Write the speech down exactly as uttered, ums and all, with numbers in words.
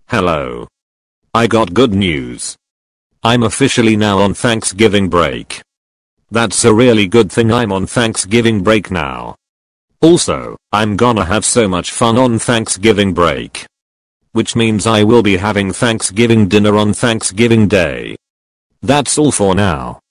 Hello. I got good news. I'm officially now on Thanksgiving break. That's a really good thing I'm on Thanksgiving break now. Also, I'm gonna have so much fun on Thanksgiving break. Which means I will be having Thanksgiving dinner on Thanksgiving Day. That's all for now.